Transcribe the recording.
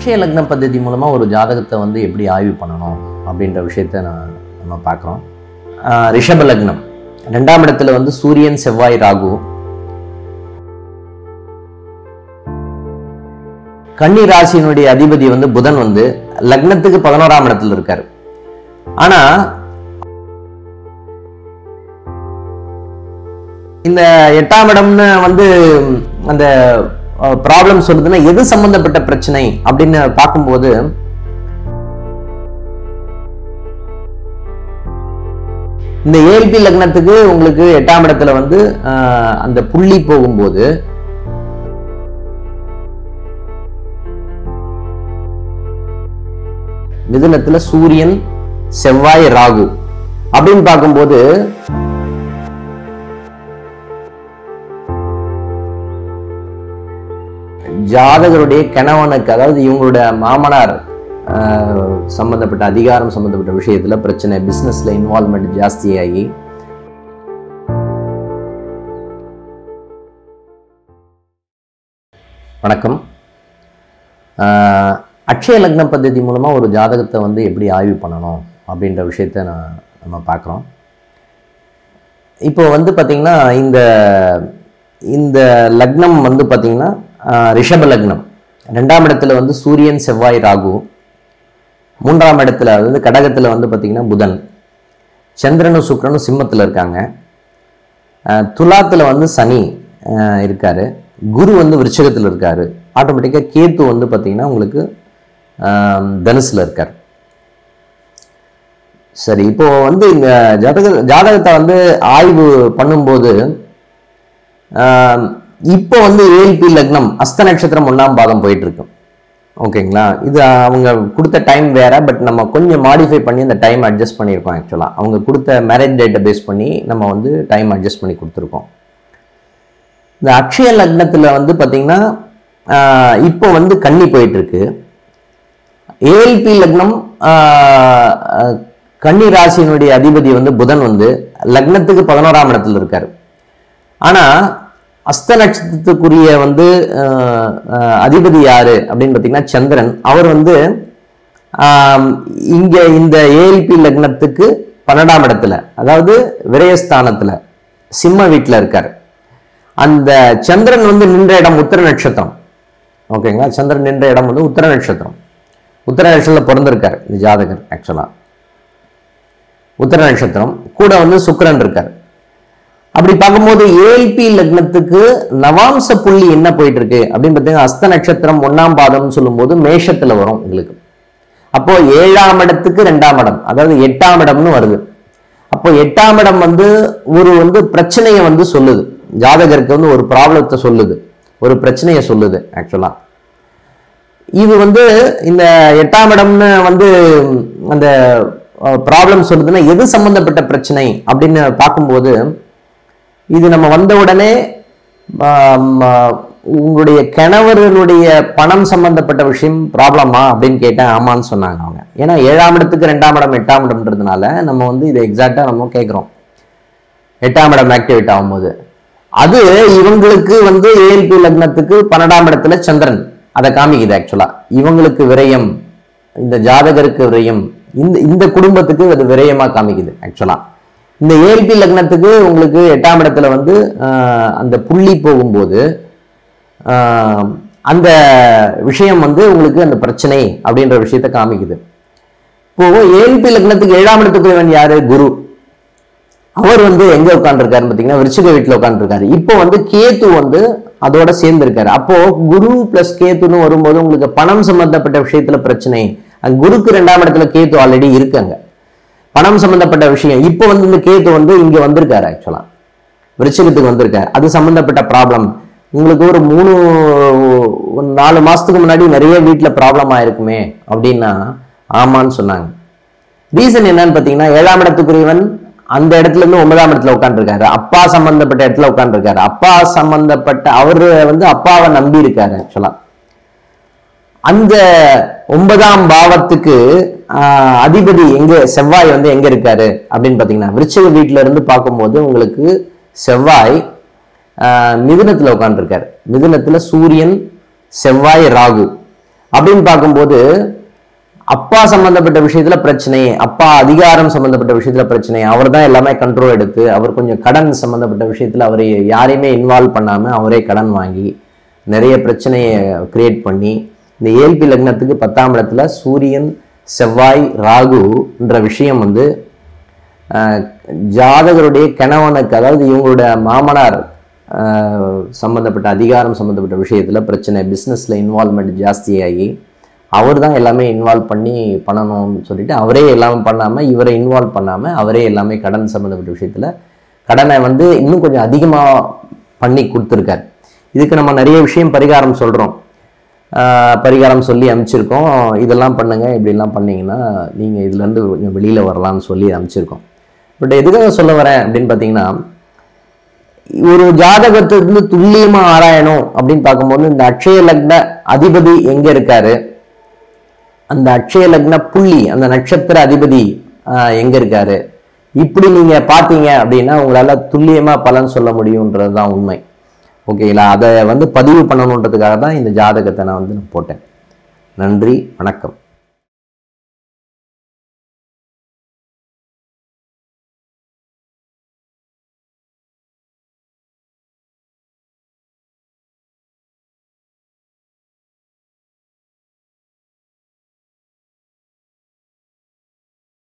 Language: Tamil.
அக்ஷய லக்ன பद्धதி மூலமாக ஒரு ஜாதகத்தை வந்து எப்படி ஆய்வு பண்ணணும் அப்படின்ற விஷயத்த நம்ம பார்க்குறோம். ரிஷப லக்னம் 2ஆம் இடத்துல வந்து சூரியன், செவ்வாய், ராகு. கன்னி ராசியினுடைய அதிபதி வந்து புதன் வந்து லக்னத்துக்கு 11ஆம் இடத்துல இருக்காரு. ஆனா இந்த 8ஆம் இடம்னு வந்து அந்த ப்ராப்ளம் சொல்லுதுன்னா எது சம்பந்தப்பட்ட பிரச்சனை அப்படின்னு பார்க்கும்போது இந்த ஏல்பி லக்னத்துக்கு உங்களுக்கு 8ஆம் இடத்துல வந்து அந்த புள்ளி போகும்போது மிதுனத்துல சூரியன், செவ்வாய், ராகு அப்படின்னு பார்க்கும்போது ஜாதகருடைய கணவனுக்கு, அதாவது இவங்களுடைய மாமனார் சம்பந்தப்பட்ட அதிகாரம் சம்பந்தப்பட்ட விஷயத்துல பிரச்சனை, பிசினஸ்ல இன்வால்வ்மெண்ட் ஜாஸ்தியாகி வணக்கம். அக்ஷய லக்ன பद्धதி மூலமா ஒரு ஜாதகத்தை வந்து எப்படி ஆய்வு பண்ணணும் அப்படின்ற விஷயத்த நம்ம பார்க்குறோம். இப்போ வந்து பார்த்தீங்கன்னா இந்த லக்னம் வந்து பார்த்தீங்கன்னா ரிஷப லக்னம் 2ஆம் இடத்துல வந்து சூரியன், செவ்வாய், ராகு. 3ஆம் இடத்துல வந்து கடகத்தில் வந்து பார்த்தீங்கன்னா புதன், சந்திரனும் சுக்கிரனும் சிம்மத்தில் இருக்காங்க. துலாத்தில் வந்து சனி இருக்காரு, குரு வந்து விருச்சிகத்தில் இருக்காரு. ஆட்டோமேட்டிக்காக கேத்து வந்து பார்த்தீங்கன்னா உங்களுக்கு தனுசுல இருக்கார். சரி, இப்போ வந்து இந்த ஜாதகத்தை வந்து ஆய்வு பண்ணும்போது இப்போ வந்து ஏல்பி லக்னம் அஸ்த நட்சத்திரம் 1ஆம் பாதம் போயிட்டு இருக்கு. ஓகேங்களா? இது அவங்க கொடுத்த டைம் வேற, பட் நம்ம கொஞ்சம் மாடிஃபை பண்ணி அந்த டைம் அட்ஜஸ்ட் பண்ணியிருக்கோம். ஆக்சுவலாக அவங்க கொடுத்த மேரேஜ் டேட்டை பேஸ் பண்ணி நம்ம வந்து டைம் அட்ஜஸ்ட் பண்ணி கொடுத்துருக்கோம். இந்த அக்ஷய லக்னத்தில் வந்து பார்த்தீங்கன்னா இப்போ வந்து கன்னி போயிட்டு இருக்கு. ஏல்பி லக்னம் கன்னி ராசியினுடைய அதிபதி வந்து புதன் வந்து லக்னத்துக்கு 11ஆம் இடத்துல இருக்காரு. ஆனா அஸ்த நட்சத்திரத்துக்குரிய வந்து அதிபதி யாரு அப்படின்னு பார்த்தீங்கன்னா சந்திரன். அவர் வந்து இங்க இந்த ஏல்பி லக்னத்துக்கு 12ஆம் இடத்துல, அதாவது விரயஸ்தானத்துல சிம்ம வீட்டில் இருக்காரு. அந்த சந்திரன் வந்து நின்ற இடம் உத்திர நட்சத்திரம். ஓகேங்களா? சந்திரன் நின்ற இடம் வந்து உத்திர நட்சத்திரம். உத்திர நட்சத்திரத்தில் பிறந்திருக்காரு இந்த ஜாதகர். ஆக்சுவலா உத்திர நட்சத்திரம் கூட வந்து சுக்கிரன் இருக்காரு. அப்படி பார்க்கும்போது ஏல்பி லக்னத்துக்கு நவாம்ச புள்ளி என்ன போயிட்டு இருக்கு அப்படின்னு பார்த்தீங்கன்னா அஸ்த நட்சத்திரம் 1ஆம் பாதம்னு சொல்லும்போது மேஷத்துல வரும் உங்களுக்கு. அப்போ 7ஆம் இடத்துக்கு 2ஆம் இடம், அதாவது 8ஆம் இடம்னு வருது. அப்போ 8ஆம் இடம் வந்து ஒரு பிரச்சனையை வந்து சொல்லுது. ஜாதகருக்கு வந்து ஒரு ப்ராப்ளத்தை சொல்லுது, ஒரு பிரச்சனையை சொல்லுது. ஆக்சுவலா இது வந்து இந்த 8ஆம் இடம்னு வந்து அந்த ப்ராப்ளம் சொல்லுதுன்னா எது சம்பந்தப்பட்ட பிரச்சனை அப்படின்னு பார்க்கும்போது இது நம்ம வந்த உடனே உங்களுடைய கணவர்களுடைய பணம் சம்பந்தப்பட்ட விஷயம் ப்ராப்ளமா அப்படின்னு கேட்டேன். ஆமான்னு சொன்னாங்க அவங்க. ஏன்னா 7ஆம் இடத்துக்கு 2ஆம் இடம் 8ஆம் இடம்ன்றதுனால நம்ம வந்து இதை எக்ஸாக்டா நம்ம கேட்குறோம். 8ஆம் இடம் ஆக்டிவேட் ஆகும்போது அது இவங்களுக்கு வந்து ஏல்பி லக்னத்துக்கு 12ஆம் இடத்துல சந்திரன் அதை காமிக்குது. ஆக்சுவலா இவங்களுக்கு விரயம், இந்த ஜாதகருக்கு விரயம், இந்த குடும்பத்துக்கு அது விரயமா காமிக்குது. ஆக்சுவலா இந்த ஏல்பி லக்னத்துக்கு உங்களுக்கு 8ஆம் இடத்துல வந்து அந்த புள்ளி போகும்போது அந்த விஷயம் வந்து உங்களுக்கு அந்த பிரச்சனை அப்படின்ற விஷயத்த காமிக்குது. இப்போ ஏல்பி லக்னத்துக்கு 7ஆம் இடத்துக்குரியவன் யாரு? குரு. அவர் வந்து எங்க உட்காந்துருக்காருன்னு பார்த்தீங்கன்னா விருச்சிக வீட்டில் உட்காந்துருக்காரு. இப்போ வந்து கேத்து வந்து அதோட சேர்ந்து இருக்காரு. அப்போ குரு பிளஸ் கேத்துன்னு வரும்போது உங்களுக்கு பணம் சம்பந்தப்பட்ட விஷயத்துல பிரச்சனை. குருக்கு 2ஆம் இடத்துல கேத்து ஆல்ரெடி இருக்காங்க. பணம் சம்பந்தப்பட்ட விஷயம் இப்போ வந்து இந்த கேத்து வந்து இங்க வந்திருக்காரு. ஆக்சுவலா விருச்சிகத்துக்கு வந்திருக்காரு. அது சம்பந்தப்பட்ட ப்ராப்ளம் உங்களுக்கு ஒரு 4 மாசத்துக்கு முன்னாடி நிறைய வீட்டுல ப்ராப்ளம் ஆயிருக்குமே அப்படின்னா ஆமான்னு சொன்னாங்க. ரீசன் என்னன்னு பார்த்தீங்கன்னா 7ஆம் இடத்துக்குரியவன் அந்த இடத்துல இருந்து 9ஆம் இடத்துல உட்காந்துருக்காரு. அப்பா சம்பந்தப்பட்ட இடத்துல உட்காந்துருக்காரு. அப்பா சம்பந்தப்பட்ட அவரு வந்து அப்பாவை நம்பி இருக்காரு. ஆக்சுவலா அந்த 9ஆம் பாவத்துக்கு அதிபதி எங்க, செவ்வாய் வந்து எங்க இருக்காரு அப்படின்னு பாத்தீங்கன்னா விருச்சிக வீட்டுல இருந்து பார்க்கும்போது உங்களுக்கு செவ்வாய் மிதுனத்துல உட்காந்துருக்காரு. மிதுனத்துல சூரியன், செவ்வாய், ராகு. அப்படின்னு பார்க்கும்போது அப்பா சம்பந்தப்பட்ட விஷயத்துல பிரச்சனை, அப்பா அதிகாரம் சம்பந்தப்பட்ட விஷயத்துல பிரச்சனை, அவர் தான் எல்லாமே கண்ட்ரோல் எடுத்து, அவர் கொஞ்சம் கடன் சம்பந்தப்பட்ட விஷயத்துல அவரை யாரையுமே இன்வால்வ் பண்ணாம அவரே கடன் வாங்கி நிறைய பிரச்சனையை கிரியேட் பண்ணி, இந்த ஏல்பி லக்னத்துக்கு 10ஆம் இடத்துல சூரியன் செவ்வாய் ராகுன்ற விஷயம் வந்து ஜாதகருடைய கணவனுக்கு, அதாவது இவங்களோட மாமனார் சம்பந்தப்பட்ட அதிகாரம் சம்பந்தப்பட்ட விஷயத்துல பிரச்சனை, பிஸ்னஸ்ல இன்வால்வ்மெண்ட் ஜாஸ்தியாகி அவர் தான் எல்லாமே இன்வால்வ் பண்ணி பண்ணணும்னு சொல்லிட்டு அவரே எல்லாமே பண்ணாம, இவரை இன்வால்வ் பண்ணாம அவரே எல்லாமே கடன் சம்பந்தப்பட்ட விஷயத்துல கடனை வந்து இன்னும் கொஞ்சம் அதிகமா பண்ணி கொடுத்துருக்காரு. இதுக்கு நம்ம நிறைய விஷயம் பரிகாரம் சொல்றோம், பரிகாரம் சொல்லி அனுப்பிச்சிருக்கோம். இதெல்லாம் பண்ணுங்க, இப்படிலாம் பண்ணீங்கன்னா நீங்க இதுல இருந்து கொஞ்சம் வெளியில வரலாம்னு சொல்லி அனுப்பிச்சிருக்கோம். பட் எதுக்காக சொல்ல வரேன் அப்படின்னு பார்த்தீங்கன்னா, ஒரு ஜாதகத்திலிருந்து துல்லியமா ஆராயணும் அப்படின்னு பார்க்கும்போது இந்த அட்சய லக்ன அதிபதி எங்க இருக்காரு, அந்த அட்சய லக்ன புள்ளி அந்த நட்சத்திர அதிபதி எங்க இருக்காரு, இப்படி நீங்க பார்த்தீங்க அப்படின்னா உங்களால துல்லியமா பலன் சொல்ல முடியும்ன்றது தான் உண்மை. ஓகேங்களா? அதை வந்து பதிவு பண்ணணுன்றதுக்காக தான் இந்த ஜாதகத்தை நான் வந்து போட்டேன். நன்றி, வணக்கம்.